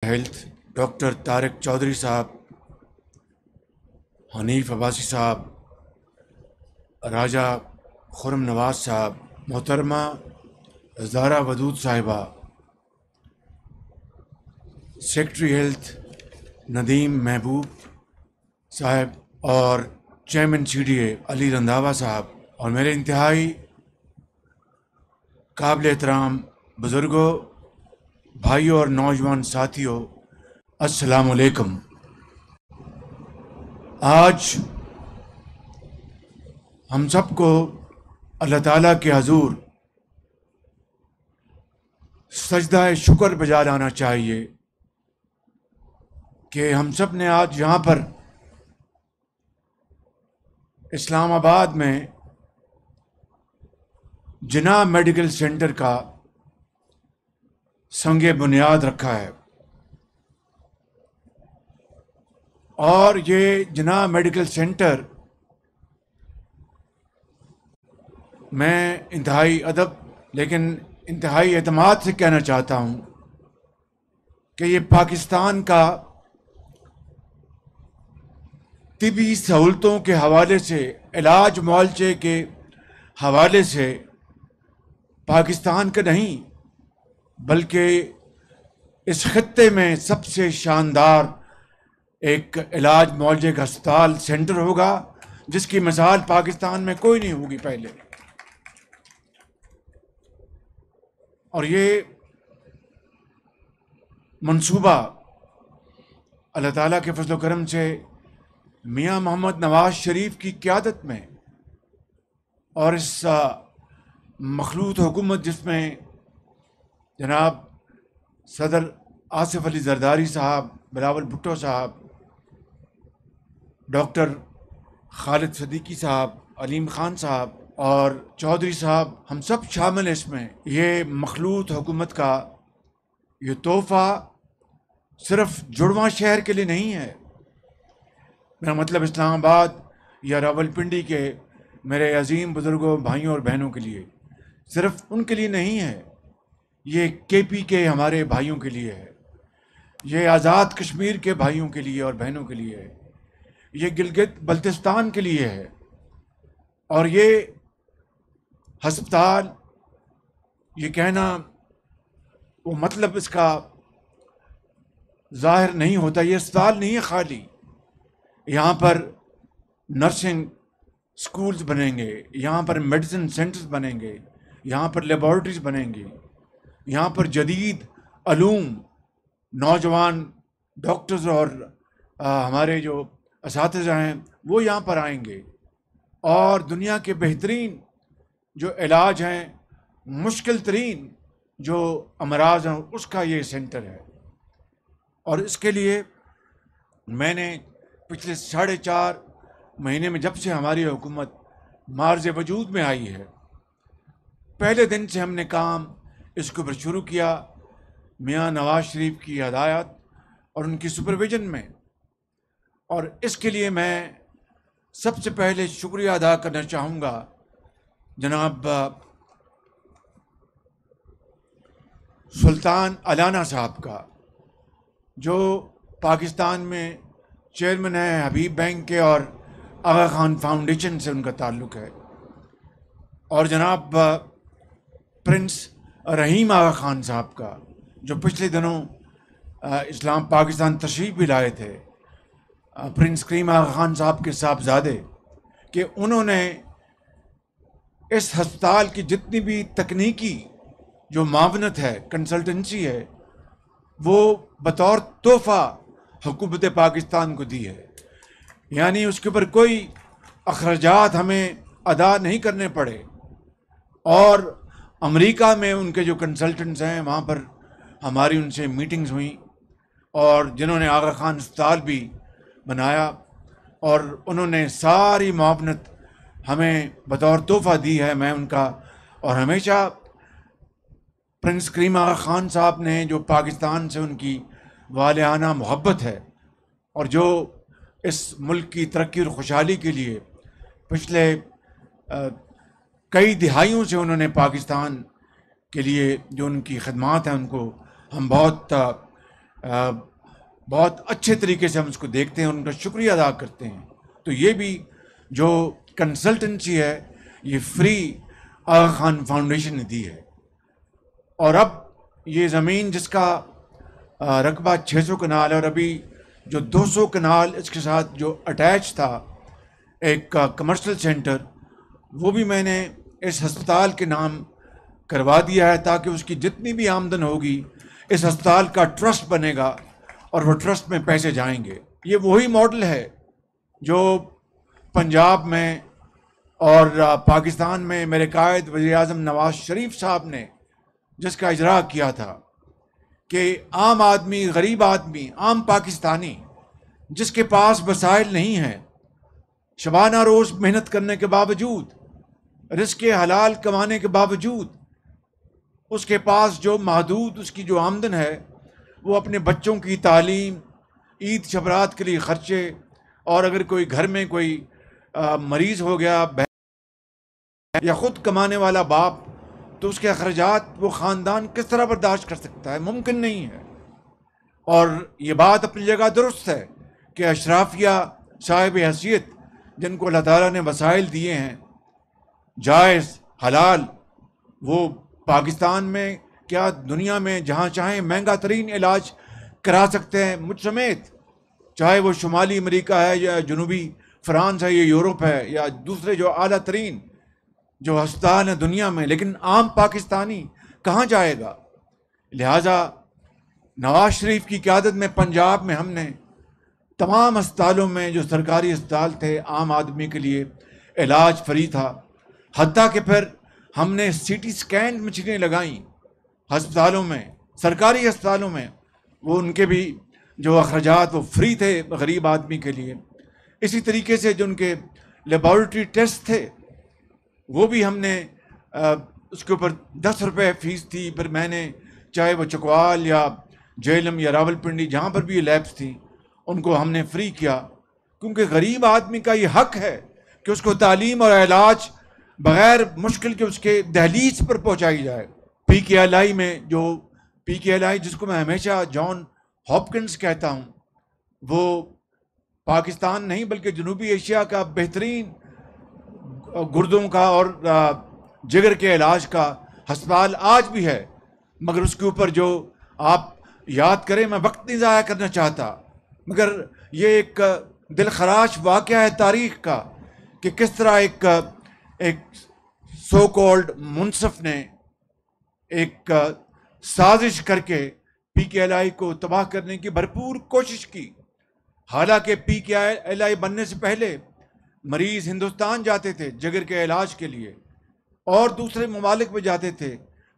Health doctor Tariq Chaudhry صاحب، حنیف عباسی صاحب، راجہ خرم نواز صاحب، محترمہ زارا ودود صاحبہ، سیکرٹری ہیلتھ ندیم محبوب صاحب، اور چیئرمین سی ڈی اے علی رنداوا صاحب، اور میرے انتہائی قابل احترام بزرگوں، بھائیوں اور نوجوان ساتھیوں، السلام علیکم۔ آج ہم سب کو اللہ تعالیٰ کے حضور سجدہ شکر بجا لانا چاہیے کہ ہم سب نے آج یہاں پر اسلام آباد میں جناح میڈیکل سینٹر کا سنگ بنیاد رکھا ہے، اور یہ جناح میڈیکل سینٹر میں انتہائی ادب لیکن انتہائی اعتماد سے کہنا چاہتا ہوں کہ یہ پاکستان کا طبی سہولتوں کے حوالے سے، علاج معالجے کے حوالے سے پاکستان کا نہیں بلکہ اس خطے میں سب سے شاندار ایک علاج معالجے کا ہسپتال سینٹر ہوگا، جس کی مثال پاکستان میں کوئی نہیں ہوگی پہلے۔ اور یہ منصوبہ اللہ تعالیٰ کے فضل و کرم سے میاں محمد نواز شریف کی قیادت میں، اور اس مخلوط حکومت جس میں جناب صدر آصف علی زرداری صاحب، بلاول بھٹو صاحب، ڈاکٹر خالد صدیقی صاحب، علیم خان صاحب اور چودھری صاحب، ہم سب شامل ہیں اس میں۔ یہ مخلوط حکومت کا یہ تحفہ صرف جڑواں شہر کے لیے نہیں ہے، میرا مطلب اسلام آباد یا راولپنڈی کے میرے عظیم بزرگوں، بھائیوں اور بہنوں کے لیے، صرف ان کے لیے نہیں ہے، یہ کے پی کے ہمارے بھائیوں کے لیے ہے، یہ آزاد کشمیر کے بھائیوں کے لیے اور بہنوں کے لیے ہے، یہ گلگت بلتستان کے لیے ہے۔ اور یہ ہسپتال، یہ کہنا وہ مطلب اس کا ظاہر نہیں ہوتا، یہ ہسپتال نہیں ہے خالی، یہاں پر نرسنگ سکولز بنیں گے، یہاں پر میڈیسن سینٹرز بنیں گے، یہاں پر لیبارٹریز بنیں گی، یہاں پر جدید علوم، نوجوان ڈاکٹرز اور ہمارے جو اساتذہ ہیں وہ یہاں پر آئیں گے، اور دنیا کے بہترین جو علاج ہیں، مشکل ترین جو امراض ہیں، اس کا یہ سینٹر ہے۔ اور اس کے لیے میں نے پچھلے 4.5 مہینے میں، جب سے ہماری حکومت معرض وجود میں آئی ہے، پہلے دن سے ہم نے کام اس کے اوپر شروع کیا، میاں نواز شریف کی ہدایت اور ان کی سپرویژن میں۔ اور اس کے لیے میں سب سے پہلے شکریہ ادا کرنا چاہوں گا جناب سلطان علانہ صاحب کا، جو پاکستان میں چیئرمین ہیں حبیب بینک کے، اور آغا خان فاؤنڈیشن سے ان کا تعلق ہے، اور جناب پرنس رحیم آغا خان صاحب کا، جو پچھلے دنوں اسلام پاکستان تشریف بھی لائے تھے، پرنس کریم آغا خان صاحب کے صاحبزادے، کہ انہوں نے اس ہسپتال کی جتنی بھی تکنیکی جو معاونت ہے، کنسلٹنسی ہے، وہ بطور تحفہ حکومت پاکستان کو دی ہے، یعنی اس کے اوپر کوئی اخراجات ہمیں ادا نہیں کرنے پڑے۔ اور امریکہ میں ان کے جو کنسلٹنٹس ہیں، وہاں پر ہماری ان سے میٹنگز ہوئیں، اور جنہوں نے آغا خان ہسپتال بھی بنایا، اور انہوں نے ساری معاونت ہمیں بطور تحفہ دی ہے، میں ان کا، اور ہمیشہ پرنس کریم آغا خان صاحب نے جو پاکستان سے ان کی والہانہ محبت ہے، اور جو اس ملک کی ترقی اور خوشحالی کے لیے پچھلے کئی دہائیوں سے انہوں نے پاکستان کے لیے جو ان کی خدمات ہیں، ان کو ہم بہت بہت اچھے طریقے سے ہم اس کو دیکھتے ہیں اور ان کا شکریہ ادا کرتے ہیں. تو یہ بھی جو کنسلٹنسی ہے یہ فری آغا خان فاؤنڈیشن نے دی ہے. اور اب یہ زمین جس کا رقبہ 600 کنال ہے اور ابھی جو 200 کنال اس کے ساتھ جو اٹیچ تھا ایک کمرشل سینٹر، وہ بھی میں نے اس ہسپتال کے نام کروا دیا ہے تاکہ اس کی جتنی بھی آمدن ہوگی اس ہسپتال کا ٹرسٹ بنے گا اور وہ ٹرسٹ میں پیسے جائیں گے. یہ وہی ماڈل ہے جو پنجاب میں اور پاکستان میں میرے قائد وزیر اعظم نواز شریف صاحب نے جس کا اجرا کیا تھا کہ عام آدمی، غریب آدمی، عام پاکستانی جس کے پاس وسائل نہیں ہیں، شبانہ روز محنت کرنے کے باوجود، رزق حلال کمانے کے باوجود، اس کے پاس جو محدود اس کی جو آمدن ہے وہ اپنے بچوں کی تعلیم، عید شبرات کے لیے خرچے، اور اگر کوئی گھر میں کوئی مریض ہو گیا یا خود کمانے والا باپ، تو اس کے اخراجات وہ خاندان کس طرح برداشت کر سکتا ہے؟ ممکن نہیں ہے. اور یہ بات اپنی جگہ درست ہے کہ اشرافیہ صاحب حیثیت جن کو اللہ تعالیٰ نے وسائل دیے ہیں جائز حلال، وہ پاکستان میں کیا دنیا میں جہاں چاہیں مہنگا ترین علاج کرا سکتے ہیں، مجھ سمیت، چاہے وہ شمالی امریکہ ہے یا جنوبی فرانس ہے یا یورپ ہے یا دوسرے جو اعلیٰ ترین جو ہسپتال ہیں دنیا میں. لیکن عام پاکستانی کہاں جائے گا؟ لہٰذا نواز شریف کی قیادت میں پنجاب میں ہم نے تمام ہسپتالوں میں جو سرکاری ہسپتال تھے عام آدمی کے لیے علاج فری تھا. حتیٰ کہ پھر ہم نے سی ٹی اسکین مشینیں لگائیں ہسپتالوں میں، سرکاری ہسپتالوں میں، وہ ان کے بھی جو اخراجات وہ فری تھے غریب آدمی کے لیے. اسی طریقے سے جو ان کے لیبارٹری ٹیسٹ تھے وہ بھی ہم نے اس کے اوپر 10 روپے فیس تھی. پھر میں نے چاہے وہ چکوال یا جہلم یا راول پنڈی جہاں پر بھی یہ لیبس تھیں ان کو ہم نے فری کیا، کیونکہ غریب آدمی کا یہ حق ہے کہ اس کو تعلیم اور علاج بغیر مشکل کے اس کے دہلیز پر پہنچائی جائے. پی کے ایل آئی میں جو پی کے ایل آئی جس کو میں ہمیشہ جان ہاپکنس کہتا ہوں، وہ پاکستان نہیں بلکہ جنوبی ایشیا کا بہترین گردوں کا اور جگر کے علاج کا ہسپتال آج بھی ہے. مگر اس کے اوپر جو آپ یاد کریں، میں وقت نہیں ضائع کرنا چاہتا، مگر یہ ایک دل خراش واقعہ ہے تاریخ کا کہ کس طرح ایک سو کالڈ منصف نے ایک سازش کر کے پی کے ایل آئی کو تباہ کرنے کی بھرپور کوشش کی. حالانکہ پی کے ایل آئی بننے سے پہلے مریض ہندوستان جاتے تھے جگر کے علاج کے لیے اور دوسرے ممالک میں جاتے تھے.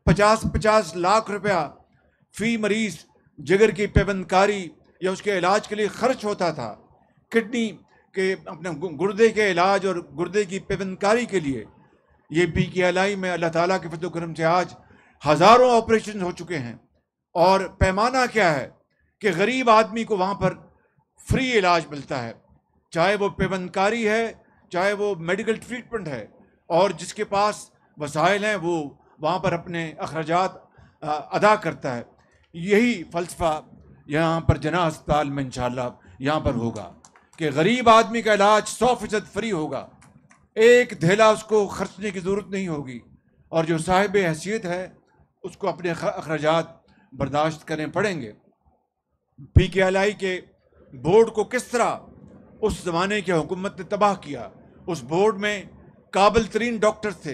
50 لاکھ روپیہ فی مریض جگر کی پیوند کاری یا اس کے علاج کے لیے خرچ ہوتا تھا. کڈنی کے اپنے گردے کے علاج اور گردے کی پیوند کاری کے لیے یہ پی کے ایل آئی میں اللہ تعالیٰ کے فضل و کرم سے آج ہزاروں آپریشن ہو چکے ہیں. اور پیمانہ کیا ہے کہ غریب آدمی کو وہاں پر فری علاج ملتا ہے، چاہے وہ پیوند کاری ہے، چاہے وہ میڈیکل ٹریٹمنٹ ہے، اور جس کے پاس وسائل ہیں وہ وہاں پر اپنے اخراجات ادا کرتا ہے. یہی فلسفہ یہاں پر جناح ہسپتال میں انشاءاللہ یہاں پر ہوگا کہ غریب آدمی کا علاج 100% فری ہوگا، ایک دھیلا اس کو خرچنے کی ضرورت نہیں ہوگی، اور جو صاحب حیثیت ہے اس کو اپنے اخراجات برداشت کرنے پڑیں گے. پی کے ایل آئی کے بورڈ کو کس طرح اس زمانے کی حکومت نے تباہ کیا. اس بورڈ میں قابل ترین ڈاکٹر تھے،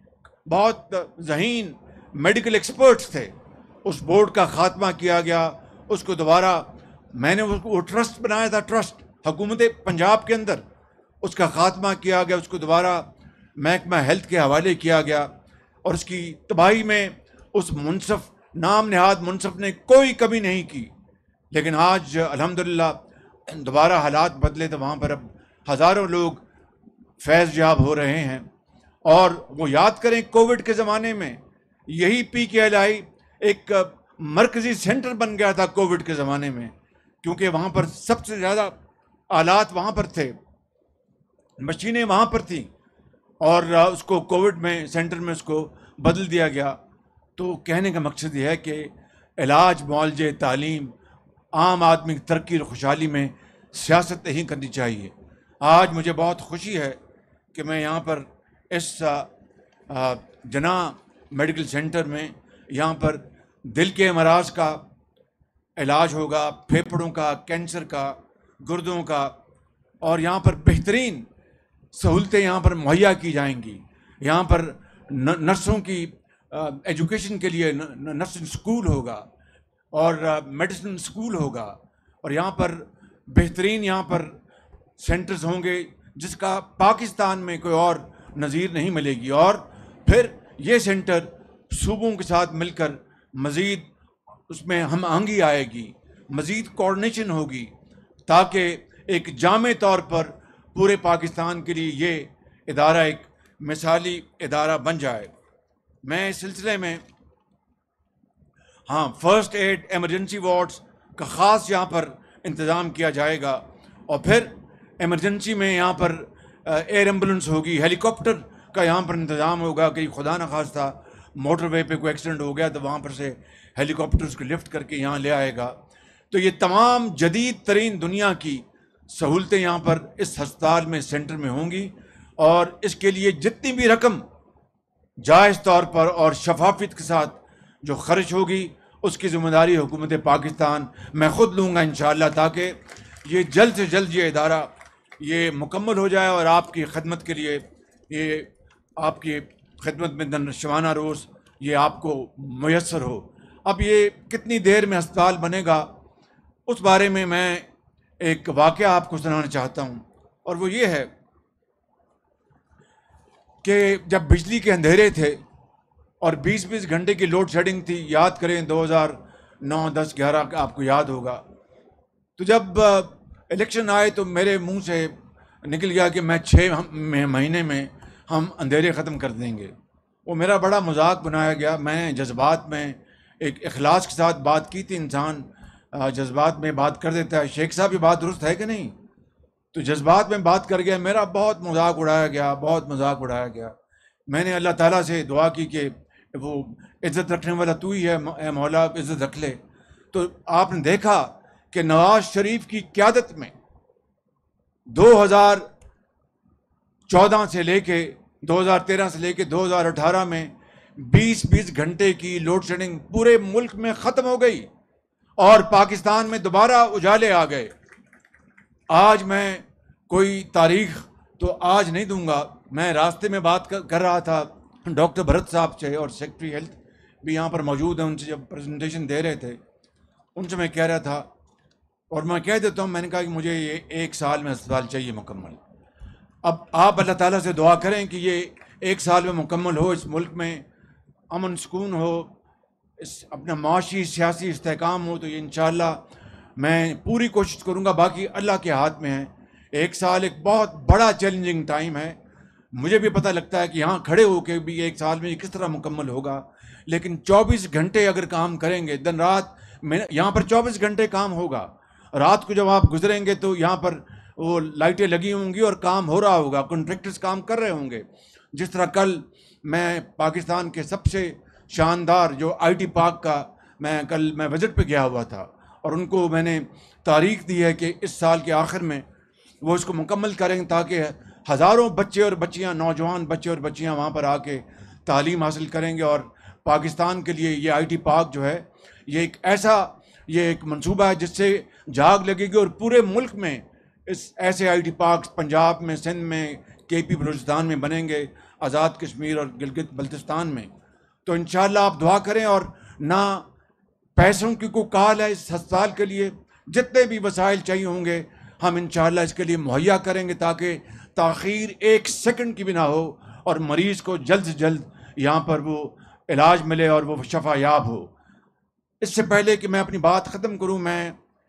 بہت ذہین میڈیکل ایکسپرٹس تھے. اس بورڈ کا خاتمہ کیا گیا، اس کو دوبارہ میں نے وہ ٹرسٹ بنایا تھا، ٹرسٹ حکومت پنجاب کے اندر، اس کا خاتمہ کیا گیا، اس کو دوبارہ محکمہ ہیلتھ کے حوالے کیا گیا. اور اس کی تباہی میں اس منصف، نام نہاد منصف نے کوئی کمی نہیں کی. لیکن آج الحمدللہ دوبارہ حالات بدلے تو وہاں پر اب ہزاروں لوگ فیض یاب ہو رہے ہیں. اور وہ یاد کریں کووڈ کے زمانے میں یہی پی کے ایل آئی ایک مرکزی سینٹر بن گیا تھا کووڈ کے زمانے میں، کیونکہ وہاں پر سب سے زیادہ آلات وہاں پر تھے، مشینیں وہاں پر تھیں، اور اس کو کووڈ میں سینٹر میں اس کو بدل دیا گیا. تو کہنے کا مقصد یہ ہے کہ علاج، معالجے، تعلیم عام آدمی کی ترقی اور خوشحالی میں سیاست نہیں کرنی چاہیے۔ آج مجھے بہت خوشی ہے کہ میں یہاں پر اس جناح میڈیکل سینٹر میں یہاں پر دل کے امراض کا علاج ہوگا، پھیپھڑوں کا، کینسر کا، گردوں کا، اور یہاں پر بہترین سہولتیں یہاں پر مہیا کی جائیں گی۔ یہاں پر نرسوں کی ایجوکیشن کے لیے نرسنگ سکول ہوگا اور میڈیسن سکول ہوگا، اور یہاں پر بہترین یہاں پر سینٹرز ہوں گے جس کا پاکستان میں کوئی اور نظیر نہیں ملے گی۔ اور پھر یہ سینٹر صوبوں کے ساتھ مل کر مزید اس میں ہم آہنگی آئے گی، مزید کوآرڈینیشن ہوگی، تاکہ ایک جامع طور پر پورے پاکستان کے لیے یہ ادارہ ایک مثالی ادارہ بن جائے۔ میں اس سلسلے میں فرسٹ ایڈ ایمرجنسی وارڈز کا خاص یہاں پر انتظام کیا جائے گا، اور پھر ایمرجنسی میں یہاں پر ایئر ایمبولنس ہوگی، ہیلی کاپٹر کا یہاں پر انتظام ہوگا کہ خدا نخواستہ موٹر وے پہ کوئی ایکسیڈنٹ ہو گیا تو وہاں پر سے ہیلی کاپٹرز کو لفٹ کر کے یہاں لے آئے گا۔ تو یہ تمام جدید ترین دنیا کی سہولتیں یہاں پر اس ہسپتال میں، سینٹر میں ہوں گی، اور اس کے لیے جتنی بھی رقم جائز طور پر اور شفافیت کے ساتھ جو خرچ ہوگی اس کی ذمہ داری حکومت پاکستان میں خود لوں گا انشاءاللہ، تاکہ یہ جلد سے جلد یہ ادارہ یہ مکمل ہو جائے اور آپ کی خدمت کے لیے، یہ آپ کی خدمت میں شبانہ روز یہ آپ کو میسر ہو۔ اب یہ کتنی دیر میں ہسپتال بنے گا اس بارے میں ایک واقعہ آپ کو سنانا چاہتا ہوں، اور وہ یہ ہے کہ جب بجلی کے اندھیرے تھے اور 20 گھنٹے کی لوڈ شیڈنگ تھی، یاد کریں 2009، 10، 11 کا آپ کو یاد ہوگا، تو جب الیکشن آئے تو میرے منہ سے نکل گیا کہ میں 6 مہینے میں ہم اندھیرے ختم کر دیں گے۔ وہ میرا بڑا مذاق بنایا گیا۔ میں نے جذبات میں ایک اخلاص کے ساتھ بات کی تھی، انسان جذبات میں بات کر دیتا ہے۔ شیخ صاحب یہ بات درست ہے کہ نہیں؟ تو جذبات میں بات کر گیا، میرا بہت مذاق اڑایا گیا، بہت مذاق اڑایا گیا۔ میں نے اللہ تعالیٰ سے دعا کی کہ وہ عزت رکھنے والا تو ہی ہے، اے مولا عزت رکھ لے۔ تو آپ نے دیکھا کہ نواز شریف کی قیادت میں 2014 سے لے کے 2013 سے لے کے 2018 میں 20 گھنٹے کی لوڈ شیڈنگ پورے ملک میں ختم ہو گئی اور پاکستان میں دوبارہ اجالے آ گئے۔ آج میں کوئی تاریخ تو آج نہیں دوں گا، میں راستے میں بات کر رہا تھا ڈاکٹر بھرت صاحب سے، اور سیکرٹری ہیلتھ بھی یہاں پر موجود ہیں، ان سے جب پریزنٹیشن دے رہے تھے ان سے میں کہہ رہا تھا، اور میں کہہ دیتا ہوں، میں نے کہا کہ مجھے یہ 1 سال میں ہسپتال چاہیے مکمل۔ اب آپ اللہ تعالیٰ سے دعا کریں کہ یہ 1 سال میں مکمل ہو، اس ملک میں امن سکون ہو، اس اپنا معاشی سیاسی استحکام ہو، تو یہ انشاءاللہ میں پوری کوشش کروں گا۔ باقی اللہ کے ہاتھ میں ہے۔ 1 سال ایک بہت بڑا چیلنجنگ ٹائم ہے، مجھے بھی پتہ لگتا ہے کہ یہاں کھڑے ہو کے بھی 1 سال میں یہ کس طرح مکمل ہوگا، لیکن 24 گھنٹے اگر کام کریں گے دن رات، یہاں پر 24 گھنٹے کام ہوگا۔ رات کو جب آپ گزریں گے تو یہاں پر وہ لائٹیں لگی ہوں گی اور کام ہو رہا ہوگا، کنٹریکٹرز کام کر رہے ہوں گے۔ جس طرح کل میں پاکستان کے سب سے شاندار جو آئی ٹی پارک کا کل میں وزٹ پہ گیا ہوا تھا، اور ان کو میں نے تاریخ دی ہے کہ اس سال کے آخر میں وہ اس کو مکمل کریں تاکہ ہزاروں بچے اور بچیاں، نوجوان بچے اور بچیاں وہاں پر آ کے تعلیم حاصل کریں گے۔ اور پاکستان کے لیے یہ آئی ٹی پارک جو ہے یہ ایک منصوبہ ہے جس سے جاگ لگے گی، اور پورے ملک میں ایسے آئی ٹی پارکس پنجاب میں، سندھ میں، کے پی بلوچستان میں بنیں گے، آزاد کشمیر اور گلگت بلتستان میں۔ تو انشاءاللہ آپ دعا کریں، اور نہ پیسوں کی کوئی کال ہے اس ہسپتال کے لیے، جتنے بھی وسائل چاہیے ہوں گے ہم انشاءاللہ اس کے لیے مہیا کریں گے، تاکہ تاخیر 1 سیکنڈ کی بھی نہ ہو اور مریض کو جلد سے جلد یہاں پر وہ علاج ملے اور وہ شفا یاب ہو۔ اس سے پہلے کہ میں اپنی بات ختم کروں، میں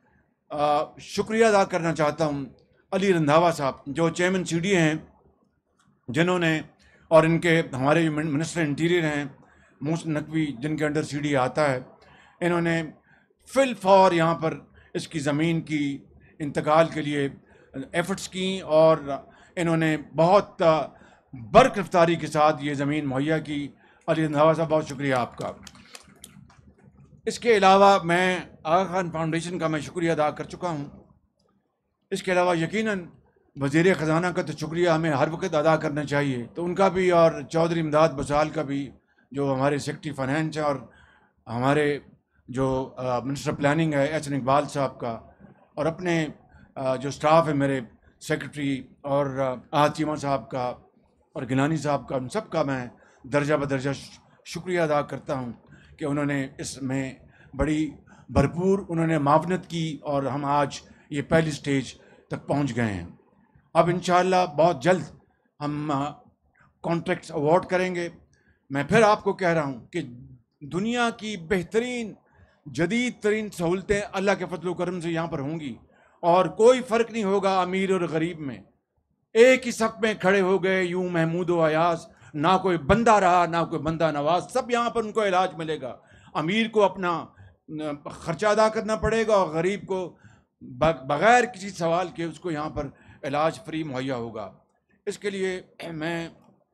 شکریہ ادا کرنا چاہتا ہوں علی رندھاوا صاحب جو چیئرمین سی ڈی ہیں، جنہوں نے، اور ان کے ہمارے منسٹر انٹیریئر ہیں محسن نقوی، جن کے انڈر سی ڈی آتا ہے، انہوں نے فی الفور یہاں پر اس کی زمین کی انتقال کے لیے ایفرٹس کی، اور انہوں نے بہت برق رفتاری کے ساتھ یہ زمین مہیا کی۔ علی رندھاوا صاحب بہت شکریہ آپ کا۔ اس کے علاوہ میں آغا خان فاؤنڈیشن کا میں شکریہ ادا کر چکا ہوں. اس کے علاوہ یقیناً وزیر خزانہ کا تو شکریہ ہمیں ہر وقت ادا کرنا چاہیے، تو ان کا بھی، اور چودھری امداد بسال کا بھی جو ہمارے سیکرٹری فائنینس ہیں، اور ہمارے جو منسٹر پلاننگ ہے ایچ این اقبال صاحب کا، اور اپنے جو سٹاف ہے میرے سیکرٹری اور آہت چیمہ صاحب کا اور گیلانی صاحب کا، ان سب کا میں درجہ بدرجہ شکریہ ادا کرتا ہوں کہ انہوں نے اس میں بڑی بھرپور انہوں نے معاونت کی، اور ہم آج یہ پہلی سٹیج تک پہنچ گئے ہیں. اب انشاءاللہ بہت جلد ہم کانٹریکٹس اوارڈ کریں گے. میں پھر آپ کو کہہ رہا ہوں کہ دنیا کی بہترین جدید ترین سہولتیں اللہ کے فضل و کرم سے یہاں پر ہوں گی، اور کوئی فرق نہیں ہوگا امیر اور غریب میں. ایک ہی صف میں کھڑے ہو گئے یوں محمود و ایاز، نہ کوئی بندہ رہا نہ کوئی بندہ نواز، سب یہاں پر ان کو علاج ملے گا. امیر کو اپنا خرچہ ادا کرنا پڑے گا، اور غریب کو بغیر کسی سوال کے اس کو یہاں پر علاج فری مہیا ہوگا. اس کے لیے میں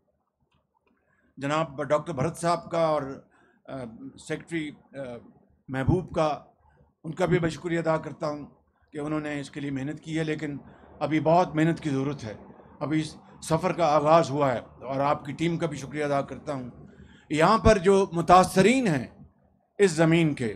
جناب ڈاکٹر بھرت صاحب کا اور سیکرٹری محبوب کا، ان کا بھی میں شکریہ ادا کرتا ہوں کہ انہوں نے اس کے لیے محنت کی ہے، لیکن ابھی بہت محنت کی ضرورت ہے. ابھی سفر کا آغاز ہوا ہے، اور آپ کی ٹیم کا بھی شکریہ ادا کرتا ہوں. یہاں پر جو متاثرین ہیں اس زمین کے،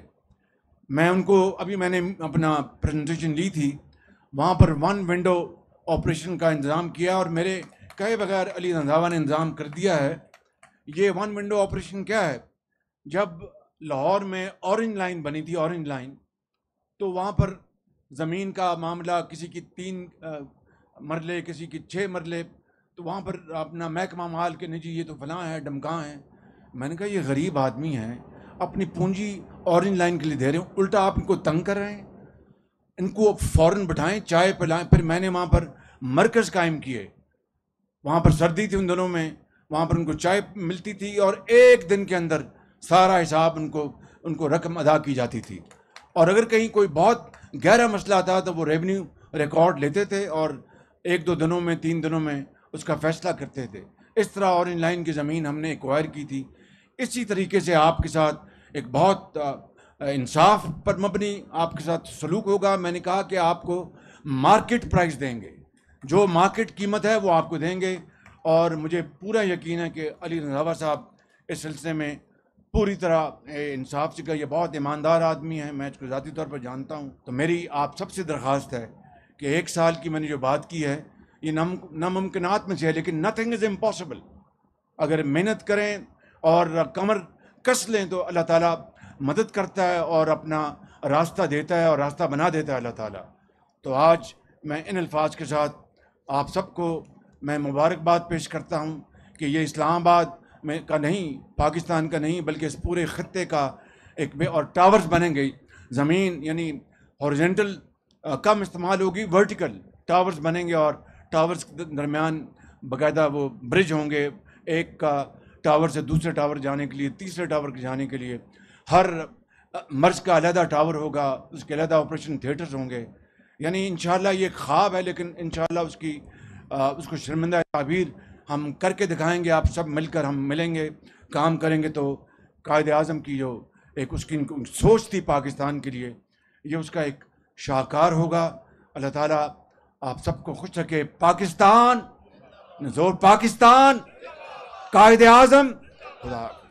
میں ان کو ابھی میں نے اپنا پریزنٹیشن لی تھی، وہاں پر 1 ونڈو آپریشن کا انتظام کیا، اور میرے کہے بغیر علی رضاوہ نے انتظام کر دیا ہے. یہ 1 ونڈو آپریشن کیا ہے؟ جب لاہور میں اورنج لائن بنی تھی، اورنج لائن، تو وہاں پر زمین کا معاملہ، کسی کی 3 مرلے کسی کی 6 مرلے، تو وہاں پر اپنا محکمہ مال کے نہیں جی یہ تو فلاں ہے ڈمکاں ہیں. میں نے کہا یہ غریب آدمی ہیں، اپنی پونجی اورنج لائن کے لیے دے رہے ہیں، الٹا آپ ان کو تنگ کر رہے ہیں. ان کو فوراً بٹھائیں، چائے پلائیں. پھر میں نے وہاں پر مرکز قائم کیے، وہاں پر سردی تھی ان دنوں میں، وہاں پر ان کو چائے ملتی تھی، اور ایک دن کے اندر سارا حساب ان کو رقم ادا کی جاتی تھی. اور اگر کہیں کوئی بہت گہرا مسئلہ آتا تو وہ ریونیو ریکارڈ لیتے تھے، اور 1-2 دنوں میں 3 دنوں میں اس کا فیصلہ کرتے تھے. اس طرح اورنج لائن کی زمین ہم نے ایکوائر کی تھی. اسی طریقے سے آپ کے ساتھ ایک بہت انصاف پر مبنی آپ کے ساتھ سلوک ہوگا. میں نے کہا کہ آپ کو مارکیٹ پرائز دیں گے، جو مارکیٹ قیمت ہے وہ آپ کو دیں گے. اور مجھے پورا یقین ہے کہ علی رضاوہ صاحب اس سلسلے میں پوری طرح انصاف سے، یہ بہت ایماندار آدمی ہیں، میں اس کو ذاتی طور پر جانتا ہوں. تو میری آپ سب سے درخواست ہے کہ 1 سال کی میں نے جو بات کی ہے یہ ناممکنات میں سے ہے، لیکن نتھنگ از امپاسبل. اگر محنت کریں اور کمر کس لیں تو اللہ تعالیٰ مدد کرتا ہے اور اپنا راستہ دیتا ہے، اور راستہ بنا دیتا ہے اللہ تعالیٰ. تو آج میں ان الفاظ کے ساتھ آپ سب کو میں مبارکباد پیش کرتا ہوں کہ یہ اسلام آباد میں کا نہیں، پاکستان کا نہیں، بلکہ اس پورے خطے کا ایک اور ٹاورز بنیں گے. زمین یعنی ہارزنٹل کم استعمال ہوگی، ورٹیکل ٹاورز بنیں گے، اور ٹاورز کے درمیان باقاعدہ وہ برج ہوں گے، ایک کا ٹاور سے دوسرے ٹاور جانے کے لیے، تیسرے ٹاور کے جانے کے لیے. ہر مرض کا علیحدہ ٹاور ہوگا، اس کے علیحدہ آپریشن تھیٹرز ہوں گے. یعنی انشاءاللہ یہ ایک خواب ہے، لیکن انشاءاللہ اس کو شرمندہ تعبیر ہم کر کے دکھائیں گے. آپ سب مل کر ہم ملیں گے، کام کریں گے، تو قائد اعظم کی جو ایک اس کی سوچ تھی پاکستان کے لیے، یہ اس کا ایک شاہکار ہوگا. اللہ تعالیٰ آپ سب کو خوش رکھے. پاکستان زور، پاکستان، قائد اعظم. خدا